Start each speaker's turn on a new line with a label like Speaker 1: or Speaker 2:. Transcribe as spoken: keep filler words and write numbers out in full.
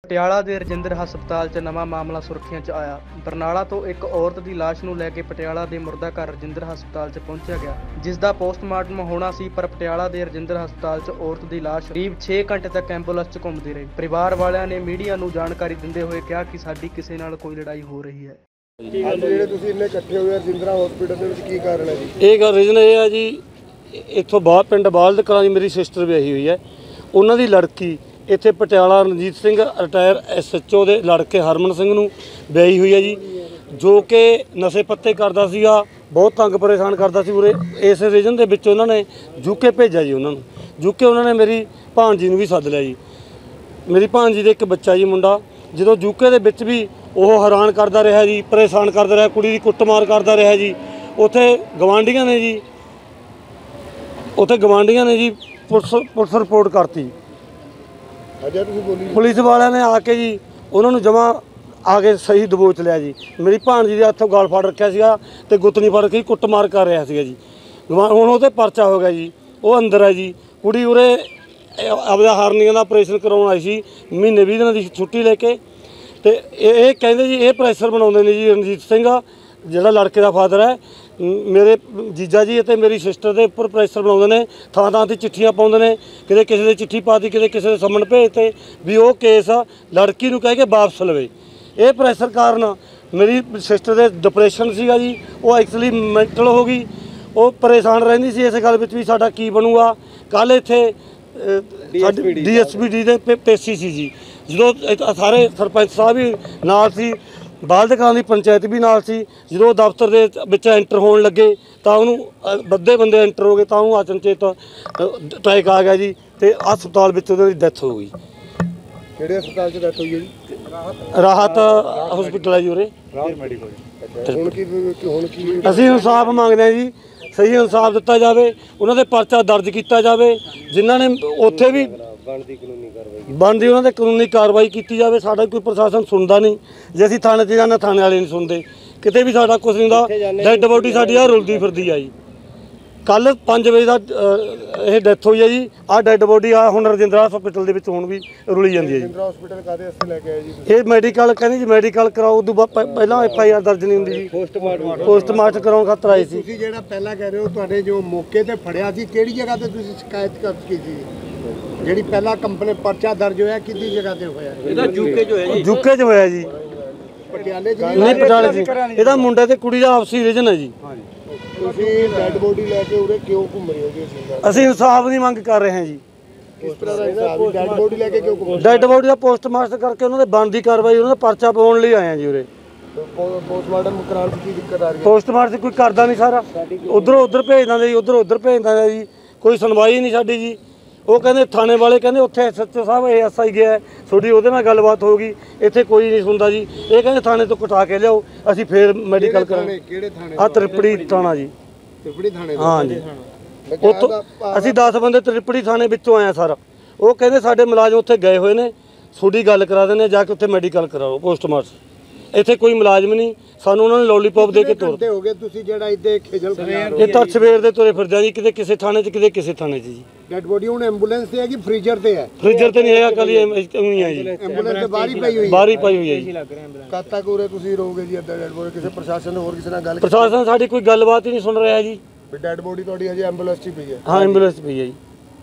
Speaker 1: ਪਟਿਆਲਾ ਦੇ ਰਜਿੰਦਰ ਹਸਪਤਾਲ 'ਚ ਨਵਾਂ ਮਾਮਲਾ ਸੁਰਖੀਆਂ 'ਚ ਆਇਆ। ਬਰਨਾਲਾ ਤੋਂ ਇੱਕ ਔਰਤ ਦੀ ਲਾਸ਼ ਨੂੰ ਲੈ ਕੇ ਪਟਿਆਲਾ ਦੇ ਮੁਰਦਾ ਘਰ ਰਜਿੰਦਰ ਹਸਪਤਾਲ 'ਚ ਪਹੁੰਚਿਆ ਗਿਆ, ਜਿਸ ਦਾ ਪੋਸਟਮਾਰਟਮ ਹੋਣਾ ਸੀ। ਪਰ ਪਟਿਆਲਾ ਦੇ ਰਜਿੰਦਰ ਹਸਪਤਾਲ 'ਚ ਔਰਤ ਦੀ ਲਾਸ਼ ਕਰੀਬ ਛੇ ਘੰਟੇ ਤੱਕ ਐਂਬੂਲੈਂਸ 'ਚ ਘੁੰਮਦੀ ਰਹੀ। ਪਰਿਵਾਰ ਵਾਲਿਆਂ ਨੇ ਮੀਡੀਆ ਨੂੰ ਜਾਣਕਾਰੀ ਦਿੰਦੇ ਹੋਏ ਕਿਹਾ ਕਿ ਸਾਡੀ ਕਿਸੇ ਨਾਲ ਕੋਈ ਲੜਾਈ ਹੋ ਰਹੀ ਹੈ।
Speaker 2: ਅੱਜ ਜਿਹੜੇ ਤੁਸੀਂ ਇੰਨੇ ਇਕੱਠੇ ਹੋਏ ਰਜਿੰਦਰਾ ਹਸਪੀਟਲ ਦੇ ਵਿੱਚ ਕੀ ਕਾਰਨ ਹੈ ਜੀ?
Speaker 3: ਇਹ ਗੱਲ ਰੀਜ਼ਨ ਇਹ ਹੈ ਜੀ, ਇੱਥੋਂ ਬਾਹਰ ਪਿੰਡ ਬਾਲਦ ਕਲਾਂ ਦੀ ਮੇਰੀ ਸਿਸਟਰ ਵਿਆਹੀ ਹੋਈ ਹੈ। ਉਹਨਾਂ ਦੀ ਲੜਕੀ ਇੱਥੇ Patiala Ranjit Singh retire S H O ਦੇ ਲੜਕੇ ਹਰਮਨ ਸਿੰਘ ਨੂੰ ਵਿਆਹੀ ਹੋਈ ਹੈ ਜੀ, ਜੋ ਕਿ ਨਸ਼ੇ ਪੱਤੇ ਕਰਦਾ ਸੀਗਾ, ਬਹੁਤ ਤੰਗ ਪਰੇਸ਼ਾਨ ਕਰਦਾ ਸੀ ਉਰੇ। ਇਸ ਰੀਜਨ ਦੇ ਵਿੱਚ ਉਹਨਾਂ ਨੇ ਯੂਕੇ ਭੇਜਿਆ ਜੀ। ਉਹਨਾਂ ਨੂੰ ਯੂਕੇ ਉਹਨਾਂ ਨੇ ਮੇਰੀ ਭਾਣਜੀ ਨੂੰ ਵੀ ਸੱਦ ਲਿਆ ਜੀ। ਮੇਰੀ ਭਾਣਜੀ ਦੇ ਇੱਕ ਬੱਚਾ ਜੀ ਮੁੰਡਾ, ਜਦੋਂ ਯੂਕੇ ਦੇ ਵਿੱਚ ਵੀ ਉਹ ਹੈਰਾਨ ਕਰਦਾ ਰਿਹਾ ਜੀ, ਪਰੇਸ਼ਾਨ ਕਰਦਾ ਰਿਹਾ, ਕੁੜੀ ਦੀ ਕੁੱਟਮਾਰ ਕਰਦਾ ਰਿਹਾ ਜੀ। ਉੱਥੇ ਗਵਾਂਢੀਆਂ ਨੇ ਜੀ ਉੱਥੇ ਗਵਾਂਢੀਆਂ ਨੇ ਜੀ ਪੁਲਿਸ ਪੁਲਿਸ ਰਿਪੋਰਟ ਕਰਤੀ।
Speaker 2: ਅਜਾ ਤੁਸੀਂ ਬੋਲੀ
Speaker 3: ਪੁਲਿਸ ਵਾਲਿਆਂ ਨੇ ਆ ਕੇ ਜੀ ਉਹਨਾਂ ਨੂੰ ਜਮਾਂ ਆ ਕੇ ਸਹੀ ਦਬੋਚ ਲਿਆ ਜੀ। ਮੇਰੀ ਭਾਣਜੀ ਦੇ ਹੱਥੋਂ ਗਲ ਫੜ ਰੱਖਿਆ ਸੀਗਾ ਤੇ ਗੁੱਤਨੀ ਫੜ ਕੇ ਕੁੱਟਮਾਰ ਕਰ ਰਿਹਾ ਸੀਗਾ ਜੀ। ਹੁਣ ਉਹ 'ਤੇ ਪਰਚਾ ਹੋ ਗਿਆ ਜੀ, ਉਹ ਅੰਦਰ ਹੈ ਜੀ। ਕੁੜੀ ਉਰੇ ਆਪਦਾ ਹਾਰਨੀਆਂ ਦਾ ਆਪਰੇਸ਼ਨ ਕਰਾਉਣ ਆਈ ਸੀ, ਮਹੀਨੇ ਵੀਹ ਦਿਨਾਂ ਦੀ ਛੁੱਟੀ ਲੈ ਕੇ। ਤੇ ਇਹ ਇਹ ਕਹਿੰਦੇ ਜੀ ਇਹ ਪ੍ਰੈਸ਼ਰ ਬਣਾਉਂਦੇ ਨੇ ਜੀ। ਰਣਜੀਤ ਸਿੰਘ ਜਿਹੜਾ ਲੜਕੇ ਦਾ ਫਾਦਰ ਹੈ, ਮੇਰੇ ਜੀਜਾ ਜੀ ਅਤੇ ਮੇਰੀ ਸਿਸਟਰ ਦੇ ਉੱਪਰ ਪ੍ਰੈਸ਼ਰ ਬਣਾਉਂਦੇ ਨੇ। ਥਾਂ ਥਾਂ 'ਤੇ ਚਿੱਠੀਆਂ ਪਾਉਂਦੇ ਨੇ, ਕਿਤੇ ਕਿਸੇ ਦੇ ਚਿੱਠੀ ਪਾਤੀ, ਕਿਤੇ ਕਿਸੇ ਦੇ ਸੰਮਣ ਭੇਜਤੇ ਵੀ ਉਹ ਕੇਸ ਲੜਕੀ ਨੂੰ ਕਹਿ ਕੇ ਵਾਪਸ ਲਵੇ। ਇਹ ਪ੍ਰੈਸ਼ਰ ਕਾਰਨ ਮੇਰੀ ਸਿਸਟਰ ਦੇ ਡਿਪਰੈਸ਼ਨ ਸੀਗਾ ਜੀ, ਉਹ ਐਕਚੁਅਲੀ ਮੈਂਟਲ ਹੋ ਗਈ। ਉਹ ਪਰੇਸ਼ਾਨ ਰਹਿੰਦੀ ਸੀ ਇਸ ਗੱਲ ਵਿੱਚ ਵੀ ਸਾਡਾ ਕੀ ਬਣੂਗਾ। ਕੱਲ੍ਹ ਇੱਥੇ ਡੀ ਐਸ ਪੀ ਡੀ ਦੇ ਪੇਸ਼ੀ ਸੀ ਜੀ, ਜਦੋਂ ਸਾਰੇ ਸਰਪੰਚ ਸਾਹਿਬ ਵੀ ਨਾਲ ਸੀ, ਬਾਲਦ ਕਲਾਂ ਦੀ ਪੰਚਾਇਤ ਵੀ ਨਾਲ ਸੀ। ਜਦੋਂ ਦਫ਼ਤਰ ਦੇ ਵਿੱਚ ਐਂਟਰ ਹੋਣ ਲੱਗੇ ਤਾਂ ਉਹਨੂੰ ਵੱਧੇ ਬੰਦੇ ਐਂਟਰ ਹੋ ਗਏ, ਤਾਂ ਉਹਨੂੰ ਅਚਨਚੇਤ ਅਟੈਕ ਆ ਗਿਆ ਜੀ ਤੇ ਹਸਪਤਾਲ ਵਿੱਚ ਉਹਦੀ ਡੈਥ ਹੋ ਗਈ।
Speaker 2: ਕਿਹੜੇ ਹਸਪਤਾਲ 'ਚ ਡੈਥ ਹੋਈ ਹੈ ਜੀ?
Speaker 3: ਰਾਹਤ ਹਸਪੀਟਲ ਹੈ ਜੀ ਉਰੇ।
Speaker 2: ਹੁਣ ਕੀ ਹੁਣ ਕੀ
Speaker 3: ਅਸੀਂ ਇਨਸਾਫ ਮੰਗਦੇ ਹਾਂ ਜੀ, ਸਹੀ ਇਨਸਾਫ ਦਿੱਤਾ ਜਾਵੇ, ਉਹਨਾਂ ਦੇ ਪਰਚਾ ਦਰਜ ਕੀਤਾ ਜਾਵੇ। ਜਿਨ੍ਹਾਂ ਨੇ ਉੱਥੇ ਵੀ ਬਣਦੀ ਕਾਨੂੰਨੀ ਕਾਰਵਾਈ ਬਣਦੀ ਉਹਨਾਂ ਦੇ ਕਾਨੂੰਨੀ ਕਾਰਵਾਈ ਕੀਤੀ ਜਾਵੇ। ਸਾਡਾ ਕੋਈ ਪ੍ਰਸ਼ਾਸਨ ਸੁਣਦਾ ਨਹੀਂ। ਜੇ ਅਸੀਂ ਥਾਣੇ 'ਚ ਜਾਂਦੇ ਥਾਣੇ ਵਾਲੇ ਨਹੀਂ ਸੁਣਦੇ, ਕਿਤੇ ਵੀ ਸਾਡਾ ਕੁਛ ਨਹੀਂ ਹੁੰਦਾ। ਡੈਡ ਬੋਡੀ ਸਾਡੀ ਆ ਰੁਲਦੀ ਫਿਰਦੀ ਆ ਜੀ। ਕੱਲ੍ਹ ਪੰਜ ਵਜੇ ਦਾ ਇਹ ਡੈਥ ਹੋਈ ਹੈ ਜੀ। ਆਹ ਡੈਡ ਬੋਡੀ ਆ ਹੁਣ ਰਜਿੰਦਰਾ ਹਸਪੀਟਲ ਦੇ ਵਿੱਚ ਹੁਣ ਵੀ ਰੁਲੀ ਜਾਂਦੀ ਹੈ ਜੀ।
Speaker 2: ਰਜਿੰਦਰਾ ਹਸਪੀਟਲ ਕਾਹਦੇ ਵਾਸਤੇ ਲੈ ਕੇ ਆਏ ਜੀ?
Speaker 3: ਇਹ ਮੈਡੀਕਲ ਕਹਿੰਦੇ ਜੀ, ਮੈਡੀਕਲ ਕਰਾਓ। ਉਦੋਂ ਬਾਅਦ ਪਹਿਲਾਂ ਐਫ ਆਈ ਆਰ ਦਰਜ ਨਹੀਂ ਹੁੰਦੀ ਜੀ। ਪੋਸਟਮਾਰਟਮ ਪੋਸਟਮਾਰਟਮ ਕਰਾਉਣ ਖਾਤਰ ਆਏ ਸੀ।
Speaker 2: ਤੁਸੀਂ ਜਿਹੜਾ ਪਹਿਲਾਂ ਕਹਿ ਰਹੇ ਹੋ ਤੁਹਾਡੇ ਜੋ ਮੌਕੇ ਤੇ ਫੜਿਆ ਸੀ, ਕਿਹੜੀ ਜਗ੍ਹਾ ਤੇ ਤੁਸੀਂ ਸ਼ਿਕਾਇਤ ਕਰ ਕੀਤੀ ਸੀ? ਜਿਹੜੀ ਪਹਿਲਾਂ ਕੰਪਨੀ ਪਰਚਾ ਦਰਜ ਹੋਇਆ ਕਿਹਦੀ ਜਗ੍ਹਾ ਤੇ ਹੋਇਆ?
Speaker 1: ਇਹਦਾ ਯੂਕੇ 'ਚ ਹੋਇਆ ਜੀ।
Speaker 3: ਯੂਕੇ 'ਚ ਹੋਇਆ ਜੀ,
Speaker 2: ਪਟਿਆਲੇ 'ਚ
Speaker 3: ਨਹੀਂ ਪਟਿਆਲੇ 'ਚ। ਇਹਦਾ ਮੁੰਡੇ ਤੇ ਕੁੜੀ ਦਾ ਆਪਸੀ ਰੀਜਨ ਹੈ ਜੀ।
Speaker 2: ਤੁਸੀਂ ਡੈਡ ਬੋਡੀ ਲੈ ਕੇ ਉਰੇ ਕਿਉਂ ਘੁੰਮ ਰਹੇ ਹੋ ਜੀ?
Speaker 3: ਅਸੀਂ ਇਨਸਾਫ ਦੀ ਮੰਗ ਕਰ ਰਹੇ ਹਾਂ ਜੀ।
Speaker 2: ਕਿਸ ਤਰ੍ਹਾਂ ਦਾ ਇਨਸਾਫ? ਡੈਡ ਬੋਡੀ ਲੈ ਕੇ ਕਿਉਂ ਘੁੰਮ ਰਹੇ?
Speaker 3: ਡੈਡ ਬੋਡੀ ਦਾ ਪੋਸਟਮਾਰਟਮ ਕਰਕੇ ਉਹਨਾਂ ਦੇ ਬਣਦੀ ਕਾਰਵਾਈ, ਉਹਨਾਂ ਦਾ ਪਰਚਾ ਪਾਉਣ ਲਈ ਆਏ ਹਾਂ ਜੀ ਉਰੇ।
Speaker 2: ਪੋਸਟਮਾਰਟਮ ਕਰਾਉਣ ਦੀ ਕੀ ਦਿੱਕਤ ਆ ਰਹੀ ਹੈ?
Speaker 3: ਪੋਸਟਮਾਰਟਮ ਕੋਈ ਕਰਦਾ ਨਹੀਂ, ਸਾਰਾ ਉਧਰੋਂ ਉਧਰ ਭੇਜ ਦਿੰਦੇ ਜੀ, ਉਧਰੋਂ ਉਧਰ ਭੇਜ ਦਿੰਦੇ ਜੀ। ਕੋਈ ਸੁਣਵਾਈ ਨਹੀਂ ਸਾਡੀ ਜੀ। ਉਹ ਕਹਿੰਦੇ ਥਾਣੇ ਵਾਲੇ ਕਹਿੰਦੇ ਉੱਥੇ S H O sahib A S I ਗਿਆ, ਤੁਹਾਡੀ ਉਹਦੇ ਨਾਲ ਗੱਲਬਾਤ ਹੋ ਗਈ, ਇੱਥੇ ਕੋਈ ਨਹੀਂ ਸੁਣਦਾ ਜੀ। ਇਹ ਕਹਿੰਦੇ ਥਾਣੇ ਤੋਂ ਕਟਾ ਕੇ ਲਿਆਓ, ਅਸੀਂ ਫੇਰ ਮੈਡੀਕਲ ਕਰਾਂਗੇ।
Speaker 2: ਕਿਹੜੇ ਥਾਣੇ?
Speaker 3: ਆਹ ਤ੍ਰਿਪੜੀ ਥਾਣਾ ਜੀ।
Speaker 2: ਤ੍ਰਿਪੜੀ ਥਾਣੇ?
Speaker 3: ਹਾਂ ਜੀ। ਉੱਥੋਂ ਅਸੀਂ ਦਸ ਬੰਦੇ ਤ੍ਰਿਪੜੀ ਥਾਣੇ ਵਿੱਚੋਂ ਆਏ ਆ ਸਰ। ਉਹ ਕਹਿੰਦੇ ਸਾਡੇ ਮੁਲਾਜ਼ਮ ਉੱਥੇ ਗਏ ਹੋਏ ਨੇ, ਤੁਹਾਡੀ ਗੱਲ ਕਰਾ ਦਿੰਦੇ, ਜਾ ਕੇ ਉੱਥੇ ਮੈਡੀਕਲ ਕਰਾਓ ਪੋਸਟਮਾਰਟਮ। ਇੱਥੇ ਕੋਈ ਮੁਲਾਜ਼ਮ ਨਹੀਂ, ਸਾਨੂੰ ਉਹਨਾਂ ਨੇ ਲੋਲੀਪੌਪ ਦੇ ਕੇ ਤੋਰ
Speaker 2: ਦਿੱਤੇ। ਹੋ ਗਏ ਤੁਸੀਂ ਜਿਹੜਾ ਇੱਥੇ ਖੇਜਲ
Speaker 3: ਇਹ ਤਾਂ ਸਵੇਰ ਦੇ ਤੁਰੇ ਫਿਰਦੇ ਜੀ, ਕਿਤੇ ਕਿਸੇ ਥਾਣੇ 'ਚ, ਕਿਤੇ ਕਿਸੇ ਥਾਣੇ 'ਚ ਜੀ।
Speaker 2: ਡੈਡ ਬੋਡੀ ਹੁਣ ਐਂਬੂਲੈਂਸ ਤੇ ਹੈ ਕਿ ਫ੍ਰੀਜ਼ਰ ਤੇ ਹੈ?
Speaker 3: ਫ੍ਰੀਜ਼ਰ ਤੇ ਨਹੀਂ ਹੈਗਾ, ਕੱਲ ਹੀ ਹੈ ਜੀ।
Speaker 2: ਐਂਬੂਲੈਂਸ ਤੇ ਬਾਹਰ ਹੀ ਪਈ ਹੋਈ ਹੈ?
Speaker 3: ਬਾਹਰ ਹੀ ਪਈ ਹੋਈ ਹੈ ਜੀ।
Speaker 2: ਕਦ ਤੱਕ ਉਰੇ ਤੁਸੀਂ ਰਹੋਗੇ ਜੀ ਅੱਧਾ ਡੈਡ ਬੋਡੀ? ਕਿਸੇ ਪ੍ਰਸ਼ਾਸਨ ਨੇ ਹੋਰ ਕਿਸੇ ਨਾਲ ਗੱਲ?
Speaker 3: ਪ੍ਰਸ਼ਾਸਨ ਸਾਡੀ ਕੋਈ ਗੱਲਬਾਤ ਹੀ ਨਹੀਂ ਸੁਣ ਰਿਹਾ ਜੀ।
Speaker 2: ਡੈਡ ਬੋਡੀ ਤੁਹਾਡੀ ਹਜੇ ਐਂਬੂਲੈਂਸ 'ਚ ਹੀ ਪਈ ਹੈ?
Speaker 3: ਹਾਂ ਐਂਬੂਲੈਂਸ ਪਈ ਹੈ ਜੀ।